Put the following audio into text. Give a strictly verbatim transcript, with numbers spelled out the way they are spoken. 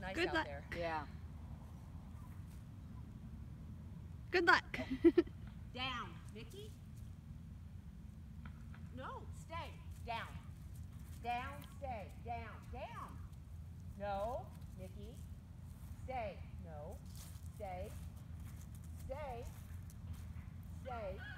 nice Good out luck. there. Yeah. Good luck. Down, Mickey. No, stay. Down. Down, stay. Down, down. No, Mickey. Stay. No. Stay. Stay. Stay.